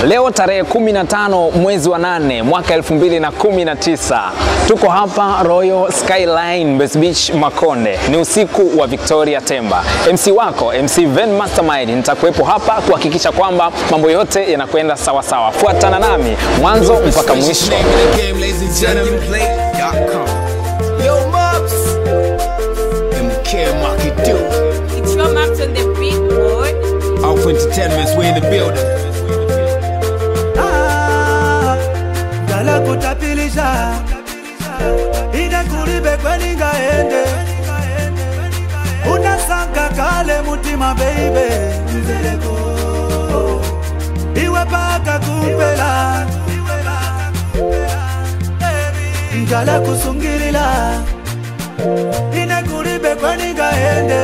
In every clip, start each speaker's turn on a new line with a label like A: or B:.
A: Leo tarehe 15 mwezi wa 8 mwaka 2019. Tuko hapa Royal Skyline Mbezi Beach Makonde. Ni usiku wa Victoria Temba. MC wako, MC Ven Mastermind, nitakuwepo hapa kuhakikisha kwamba mambo yote yanakwenda sawa sawa. Fuatana nami mwanzo mpaka mwisho.
B: Yo, Mops. It's your Mops on the beat, boy.
C: Alpha Entertainment's way in the building.
D: Dala kutapilisha ine kuribe kweni ngaende unasanga kale mutima baby mzeleko iwe paka kumpela Dala kusungilila ine kuribe kweni ngaende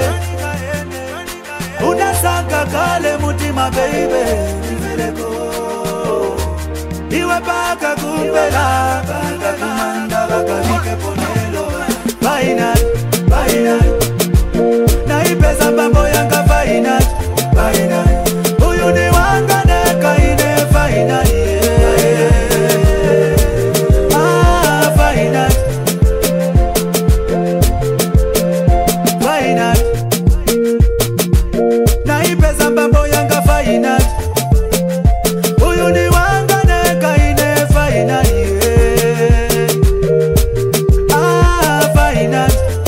D: unasanga kale mutima baby mzeleko iwe paka kumpela paka kumanda bakalike ponelo Vaina, vaina na ipesa mambo yanga vaina, vaina uyu ni wanga neka ine vaina Ah, vaina Vaina na ipesa mambo yanga vaina uyu ni wanga neka ine vaina Ah, vaina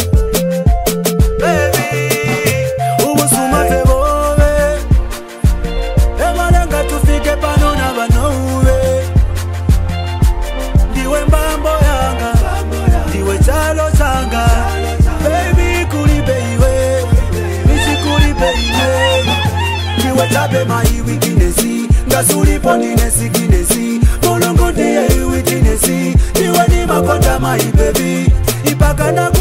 D: baby umusuma febove emalanga tufike pano na banouwe ndiwe mbambo yanga ndiwe chalo changa baby kulibe iwe mishi kulibe iwe ndiwe tabe maiwi kinesi ngasulipo ninesi kinesi mulungu ndiye iwi kinesi ndiwe ni makonda mai baby ipaka na